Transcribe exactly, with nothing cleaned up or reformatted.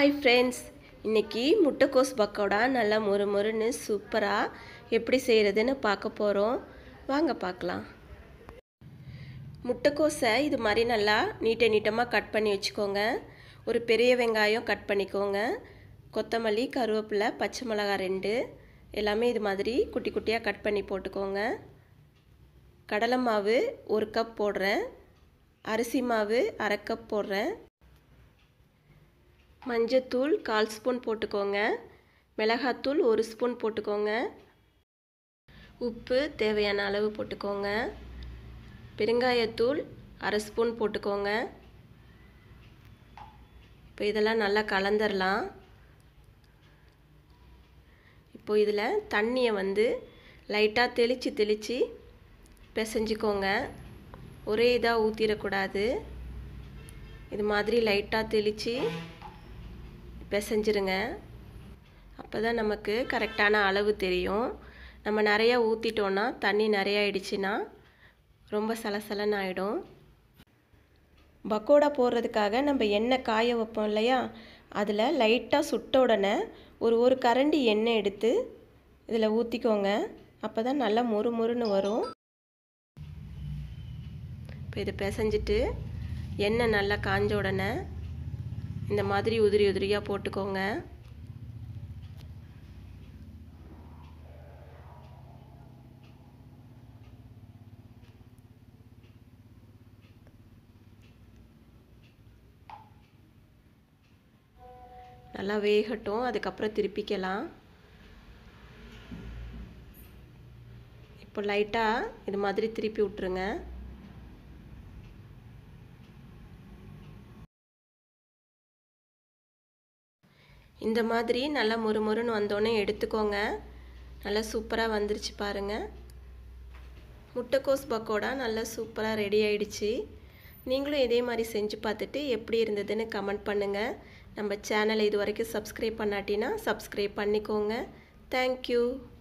Hi friends, இன்னைக்கு முட்டைக்கோஸ் பக்கோடா நல்லா மொறு மொறுன்னு சூப்பரா எப்படி செய்யறதுன்னு பார்க்க போறோம். வாங்க பார்க்கலாம். முட்டைக்கோஸை இது மாதிரி நல்லா நீட்ட நீட்டமா கட் பண்ணி வச்சுக்கோங்க. ஒரு பெரிய வெங்காயம் கட் பண்ணிக்கோங்க. கொத்தமல்லி, கருவேப்பிலை, பச்சை மிளகாய் ரெண்டு எல்லாமே இது மாதிரி குட்டி குட்டியா கட் பண்ணி போட்டுக்கோங்க. கடலை மாவு ஒரு கப் போடுறேன். அரிசி மாவு அரை கப் போடுறேன். மஞ்சத்தூள் கால் ஸ்பூன் போட்டுக்கோங்க. மிளகாத்தூள் ஒரு ஸ்பூன் போட்டுக்கோங்க. உப்பு தேவையான அளவு போட்டுக்கோங்க. பெருங்காயத்தூள் அரை ஸ்பூன் போட்டுக்கோங்க. இப்போ இதெல்லாம் நல்லா கலந்துடலாம். இப்போ இதில் தண்ணியை வந்து லைட்டாக தெளித்து தெளித்து பிசைஞ்சிக்கோங்க. ஒரே இதாக ஊற்றிடக்கூடாது. இது மாதிரி லைட்டாக தெளித்து பிசைஞ்சிருங்க. அப்போ தான் நமக்கு கரெக்டான அளவு தெரியும். நம்ம நிறையா ஊற்றிட்டோன்னா தண்ணி நிறையா ஆயிடுச்சுன்னா ரொம்ப சலசலன்னு ஆகிடும். பக்கோடா போடுறதுக்காக நம்ம எண்ணெய் காய வைப்போம் இல்லையா, அதில் லைட்டாக சுட்ட உடனே ஒரு ஒரு கரண்டி எண்ணெய் எடுத்து இதில் ஊற்றிக்கோங்க. அப்போ தான் நல்லா மொறு மொறுன்னு வரும். இப்போ இதை பிசைஞ்சிட்டு எண்ணெய் நல்லா காஞ்ச உடனே இந்த மாதிரி உதிரி உதிரியாக போட்டுக்கோங்க. நல்லா வேகட்டும், அதுக்கப்புறம் திருப்பிக்கலாம். இப்போ லைட்டாக இது மாதிரி திருப்பி விட்டுருங்க. இந்த மாதிரி நல்லா மொறு மொறுன்னு வந்தோடனே எடுத்துக்கோங்க. நல்லா சூப்பராக வந்துருச்சு பாருங்கள். முட்டைக்கோஸ் பக்கோடா நல்லா சூப்பராக ரெடி ஆயிடுச்சு. நீங்களும் இதே மாதிரி செஞ்சு பார்த்துட்டு எப்படி இருந்ததுன்னு கமெண்ட் பண்ணுங்கள். நம்ம சேனலை இது வரைக்கும் சப்ஸ்கிரைப் பண்ணாட்டினா சப்ஸ்கிரைப் பண்ணிக்கோங்க. தேங்க்யூ.